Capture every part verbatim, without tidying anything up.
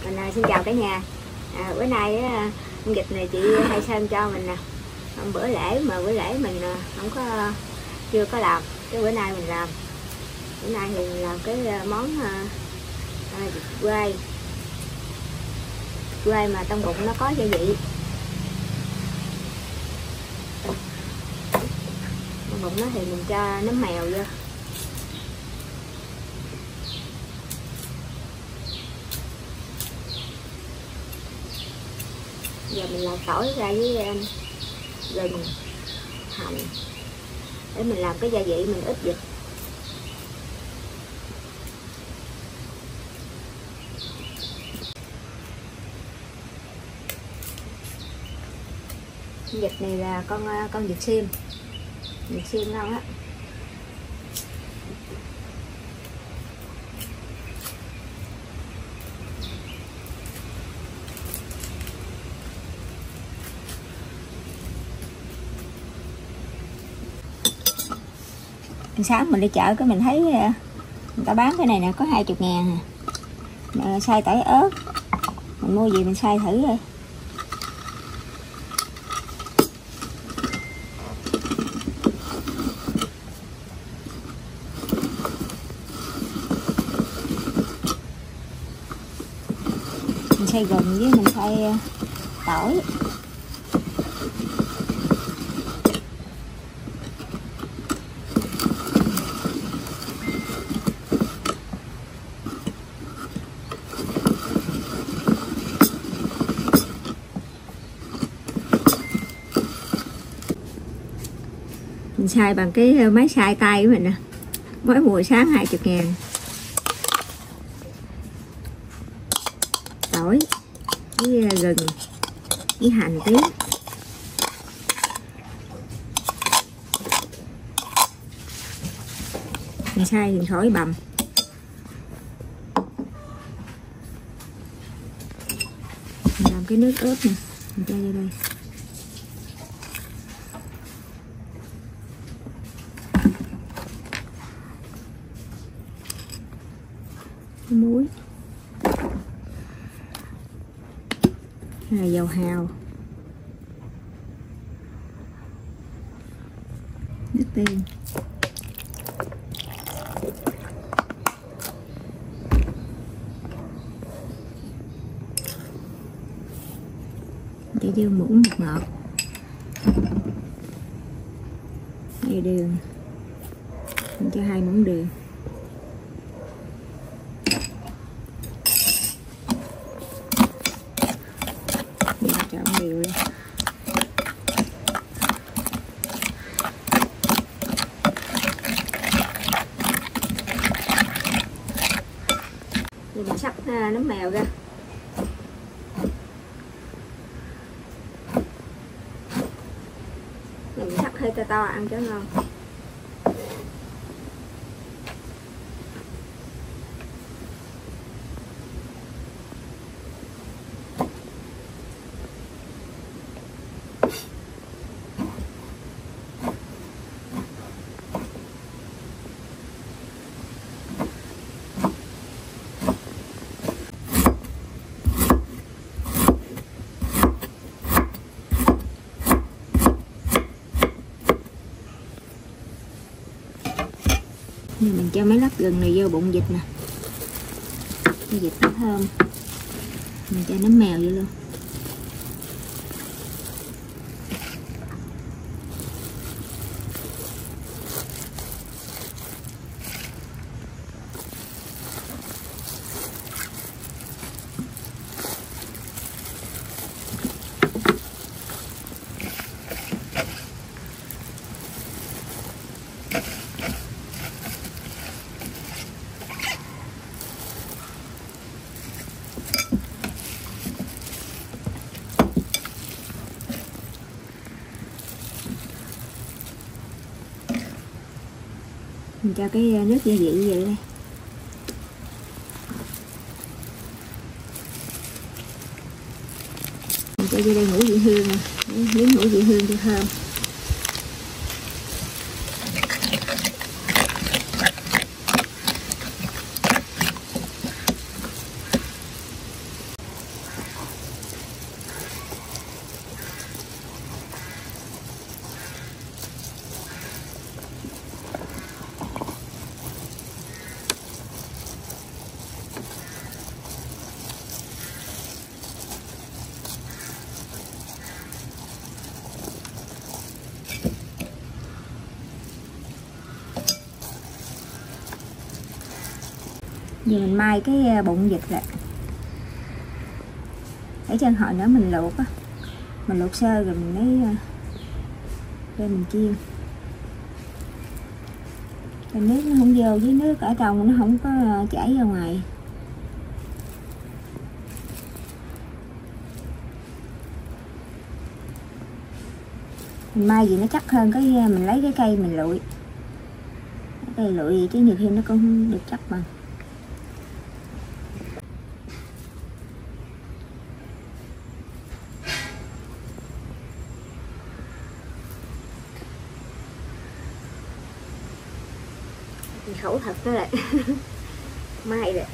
Mình à, xin chào cả nhà. À, bữa nay á, vịt này chị Hai Sơn cho mình nè. Bữa lễ mà bữa lễ mình à, không có chưa có làm, cái bữa nay mình làm. Bữa nay thì mình làm cái món à, à, vịt quay. Quay mà trong bụng nó có gia vị. Trong bụng nó thì mình cho nấm mèo vô. Giờ mình làm tỏi ra với gừng, hành để mình làm cái gia vị mình ít vịt. Vịt này là con con vịt xiêm, vịt xiêm ngon á. Sáng mình đi chợ cái mình thấy người ta bán cái này nè, có hai mươi ngàn nè. Xay tỏi ớt, mình mua gì mình xay thử thôi. Mình xay gừng với mình xay tỏi. Mình xay bằng cái máy xay tay của mình nè, mới mua sáng hai mươi ngàn. Tỏi với gừng với hành tí. Mình xay thì thổi bằm. Mình làm cái nước ớt nè, mình cho vô đây. Muối, này dầu hào, nước tương, cho vô muỗng bột ngọt, đây đường, mình cho hai muỗng đường. Trộn đều lên. Rồi mình sắc nấm mèo ra. Mình sắc hơi to to ăn cho ngon. Mình cho mấy lát gừng này vô bụng vịt nè, cho vịt nó thơm. Mình cho nấm mèo vô luôn. Mình cho cái nước gia vị vậy đây. Mình cho vô đây ngũ vị hương nè, miếng ngũ vị hương cho thơm. Giờ mình mai cái bụng vịt lại để cho hồi nữa mình luộc á, mình luộc sơ rồi mình lấy để mình chiên. Rồi nước nó không vô, với nước ở trong nó không có chảy ra ngoài. Mình mai gì nó chắc hơn, cái mình lấy cái cây mình lụi, cái cây lụi chứ nhiều khi nó cũng không được chắc bằng. Khẩu thật đó lại mai rồi.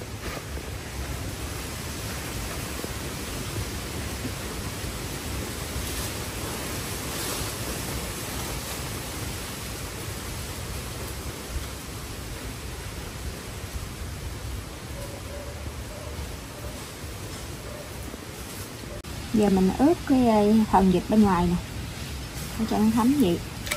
Giờ mình ướp cái phần vịt bên ngoài nè để cho nó thấm vậy.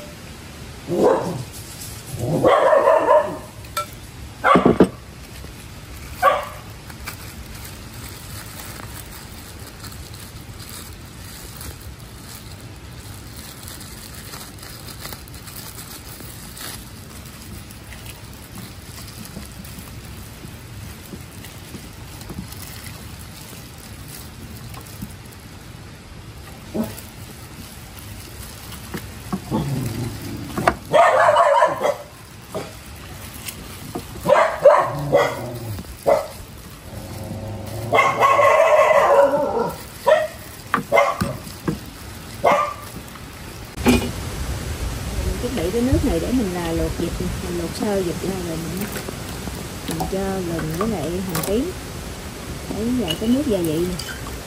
Chuẩn bị cái nước này để mình là luộc vịt, mình luộc sơ vịt ra rồi mình mình cho gừng với lại hành tím để lại cái nước gia vị này.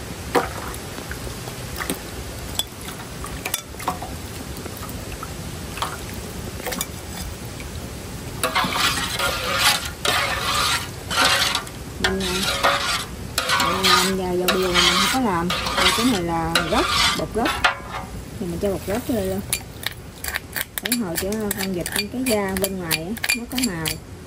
Mình, mình làm vào dầu điều mà mình không có làm. Rồi cái này là gốc, bột gốc thì mình cho bột gốc vô luôn để hồi cho con vịt cái da bên ngoài á nó có màu.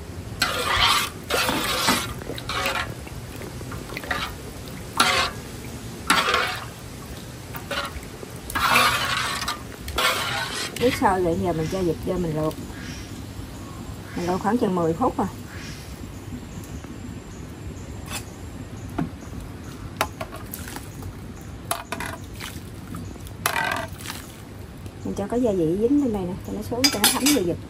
Nước sôi rồi giờ mình cho vịt vô mình luộc. Mình luộc khoảng chừng mười phút rồi. Mình cho cái gia vị dính lên đây nè, cho nó xuống cho nó thấm vô vịt.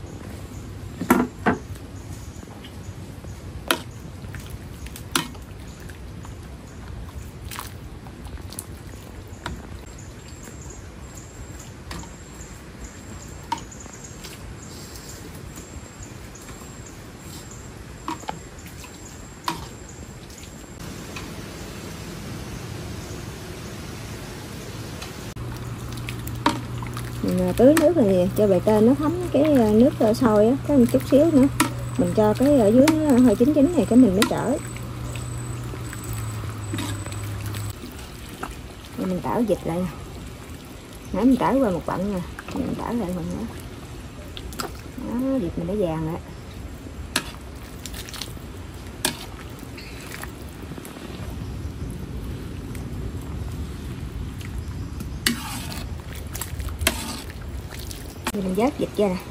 Mình tưới nước này cho bề trên nó thấm cái nước sôi á, có một chút xíu nữa. Mình cho cái ở dưới nó hơi chín chín này cái mình mới trở. Rồi mình tảo vịt lại nè. Nãy mình tảo qua một bận nè, mình tảo lại mình nữa. Đó, vịt mình đã vàng lại. Thì mình vớt vịt ra nè.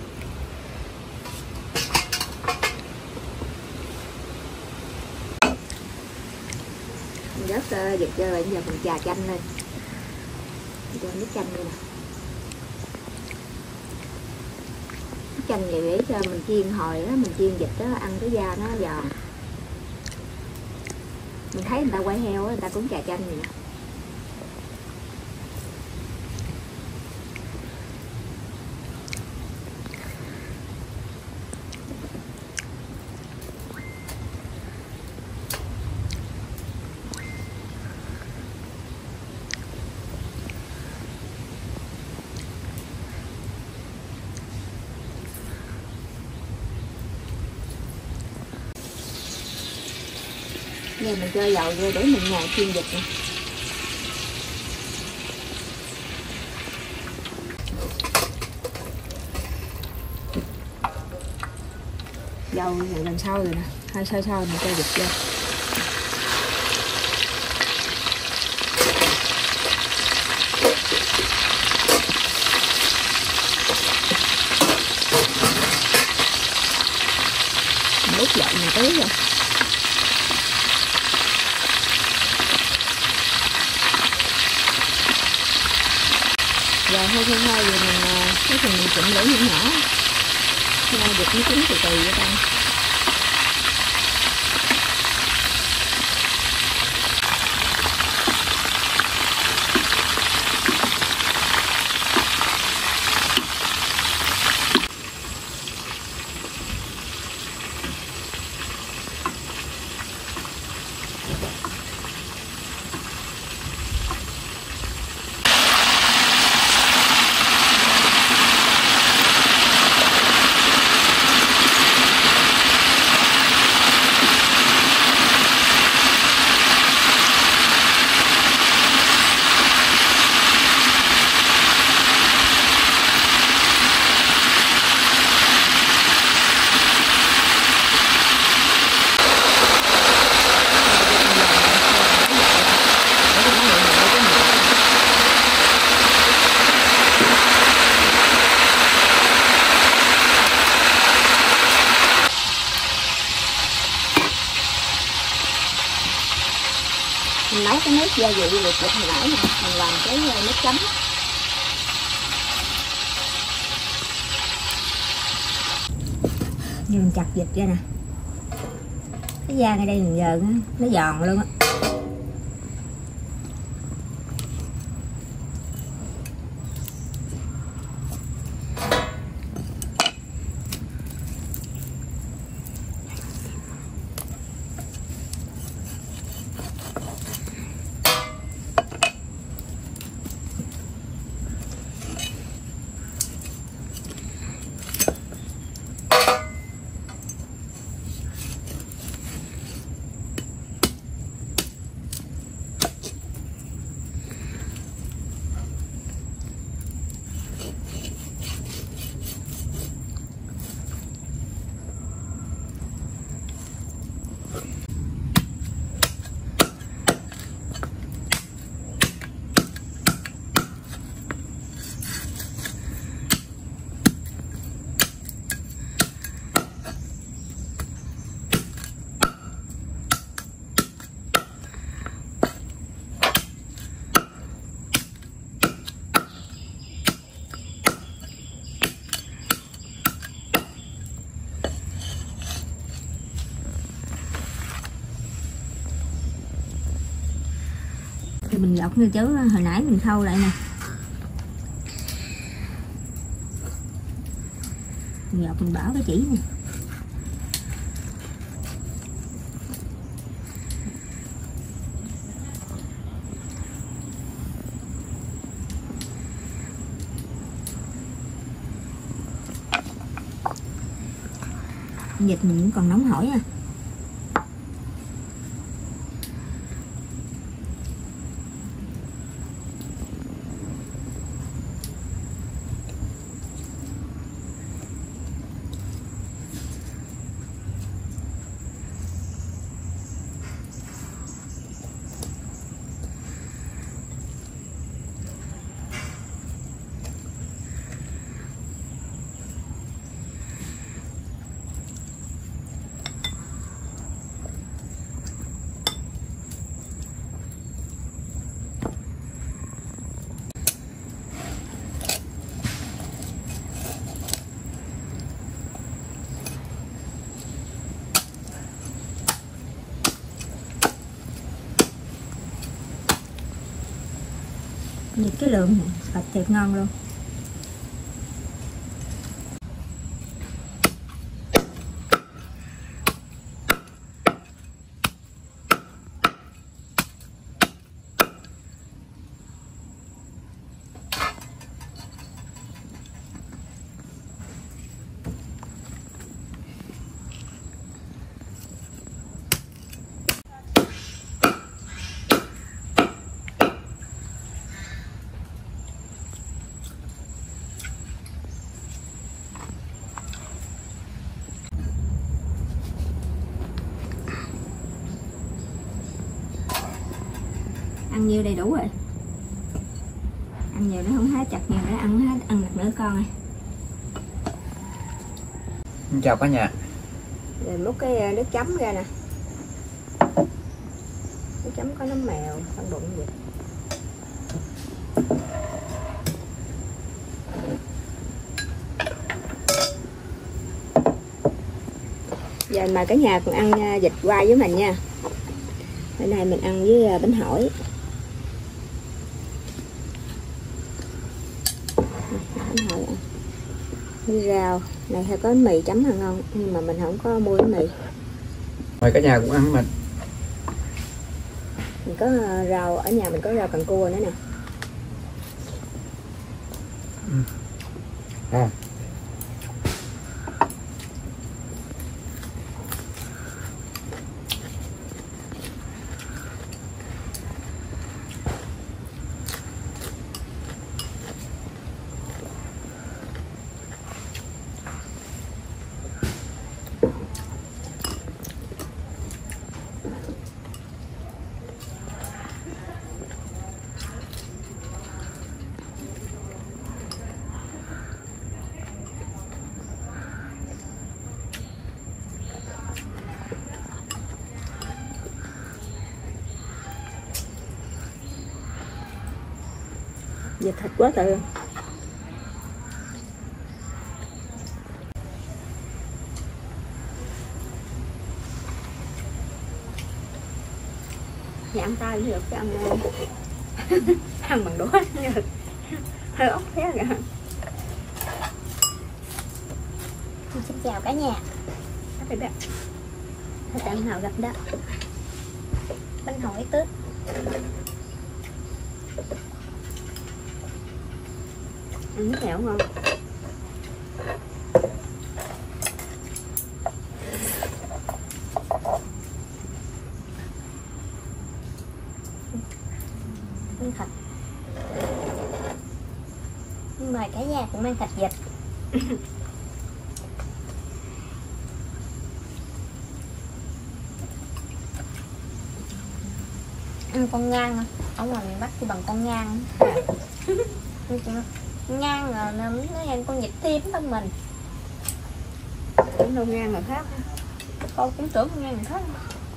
Mình vớt uh, vịt ra rồi giờ mình chà chanh lên. Mình cho nước chanh đây nè. Nước chanh này để cho mình chiên hồi đó, mình chiên vịt đó ăn cái da nó giòn. Mình thấy người ta quay heo đó, người ta cũng chà chanh vậy nè. Giờ mình cho dầu vô để mình ngồi chiên vịt nè. Dầu này lần sau rồi nè. Hai sao sao mình cho vịt vô. Nước dậy mình tưới rồi. Rồi thôi thôi thôi rồi mình cái phần mình chỉnh lửa nhỏ nhỏ. Cho vịt nó chín từ từ vậy ta. Mình nấu cái nước gia vị luộc vịt hồi nãy nè, mình làm cái nước chấm. Như mình chặt vịt ra nè, cái da ngay đây mình giờ nó giòn luôn á. Thì mình lọc như chứ hồi nãy mình khâu lại nè, mình lọc mình bỏ cái chỉ nè. Vịt mình cũng còn nóng hổi à. Vịt cái lượng sạch thiệt ngon luôn. ăn nhiêu đầy đủ rồi. Ăn nhiều nó không hết, chặt nhiều nó ăn hết, ăn được nữa con ơi. Chào cả nhà. Rồi múc cái nước chấm ra nè. Nước chấm có nấm mèo, phân bụng gì. Giờ mời cả nhà cùng ăn vịt quay với mình nha. Bữa nay mình ăn với bánh hỏi. Bánh hỏi à. Với rau này hay có mì chấm là ngon, nhưng mà mình không có mua cái mì. Mời cả nhà cũng ăn mình. Mình có rau ở nhà, mình có rau cần cua nữa nè. Ừ. À. Vịt thịt quá trời. Dạ ăn tay cũng được, chứ ăn ăn bằng đũa hơi ốc thế kìa. Xin chào cả nhà. Thật ăn nào gặp đó. Bánh hỏi Tết. Ăn nước dẻo ngon. Ăn thịt. Mời cả nhà cùng ăn thịt vịt. Ăn con ngan, ở ngoài miền Bắc thì bằng con ngan. Ngan là nó ăn con vịt tím đó mình. Cũng đâu ngan là khác. Con cũng tưởng con ngan là khác.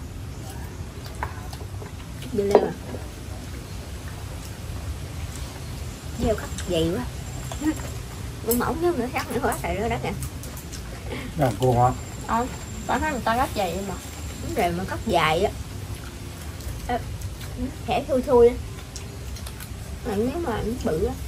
Đi leo à. Leo cắt dày quá. Con mỏng chứ nữa khác nữa quá trời nữa đất nè. Làm cua ngon. Ờ, tao thấy người ta gấp vậy mà. Đúng rồi, mà cắt dài á. À, khẽ thui thui á. Mà nếu mà nó bự á.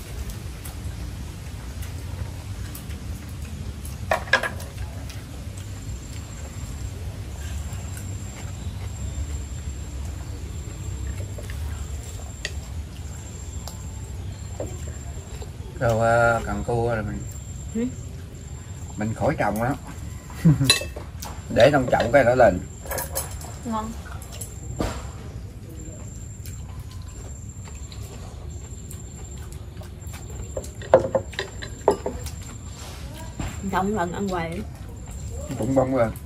Rồi uh, cần cua là mình ừ? mình khỏi trồng đó. Để trong chậu cái nó lên. Ngon. Không lần ăn hoài. Cũng bông lên.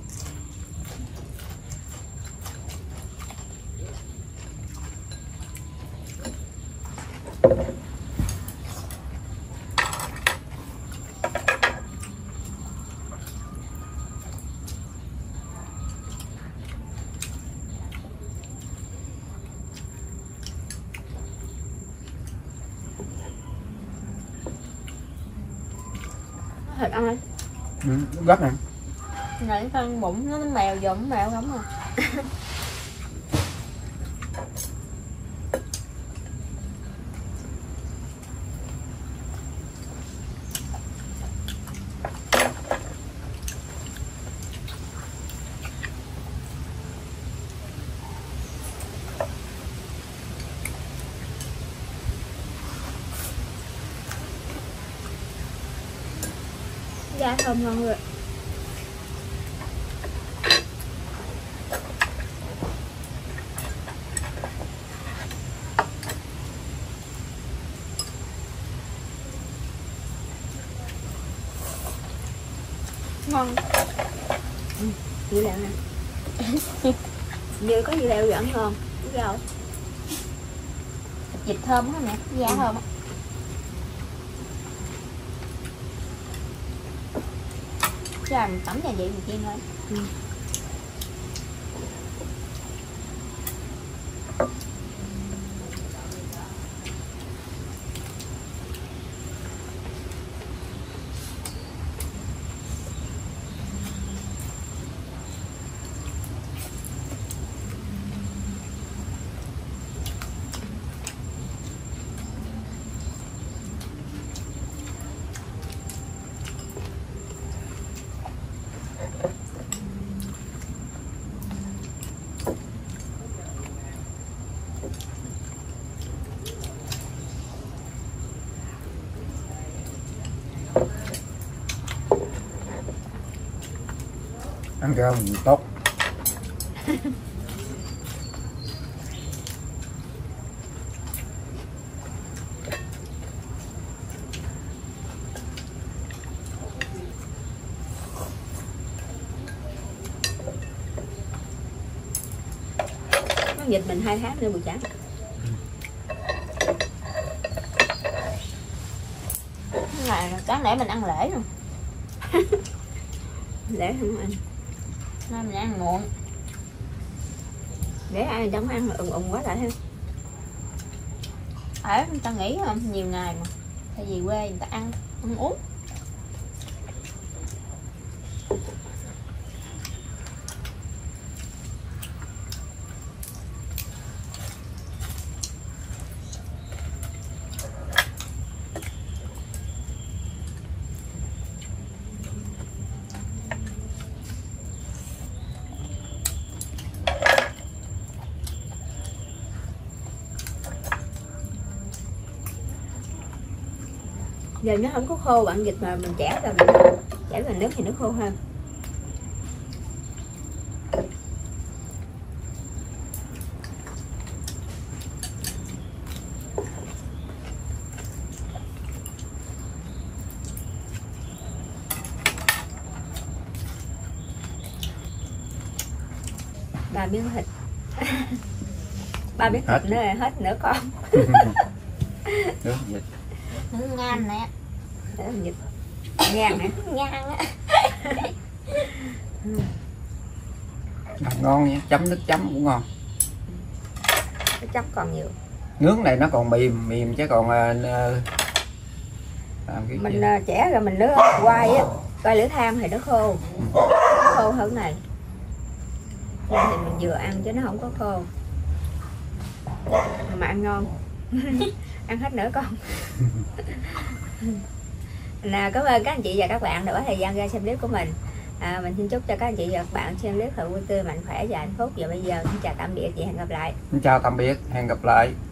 Thịt ăn ơi. Ừ, gấp nè. Này thân bụng nó mèo dùm mèo không à. Da thơm ngon rồi. Ngon. Ừ, dưa leo nè. Dưa có dưa leo vẫn ngon. Đúng rồi. vịt thơm hả mẹ, da Ừ. thơm á. Chứ là mình tẩm gia vị mình chiên thôi. Ừ. Ăn rau mình tốt. Nó vịt mình hai tháng nữa buổi sáng. Cái này là đáng lẽ mình ăn lễ rồi, Để không ăn. nên mình ăn muộn. Để ai chẳng ăn ùng ùng quá lại ha. Ở người ta nghỉ không nhiều ngày mà, tại vì quê người ta ăn ăn uống. Giờ nó không có khô bạn vịt mà mình chẻ ra mình chẻ vào nước thì nó khô hơn. Ba miếng thịt. Ba miếng Hết. thịt nữa hết nửa con. Nước vịt. Nó ngan nè, Để mình vịt ngang nè. ngan á. Ăn ngon nha, chấm nước chấm cũng ngon. Cái chóc còn nhiều. Nướng này nó còn mềm mềm chứ còn uh, làm cái Mình gì? uh, chẻ rồi mình nướng quay á, quay lửa than thì nó khô. Nó khô hơn này. Đây thì mình vừa ăn chứ nó không có khô. Mà ăn ngon. Ăn hết nửa con. Nè, cảm ơn các anh chị và các bạn đã có thời gian ra xem clip của mình. À, mình xin chúc cho các anh chị và các bạn xem clip thật vui tươi, mạnh khỏe và hạnh phúc. Và bây giờ xin chào tạm biệt và hẹn gặp lại. Xin chào tạm biệt, hẹn gặp lại.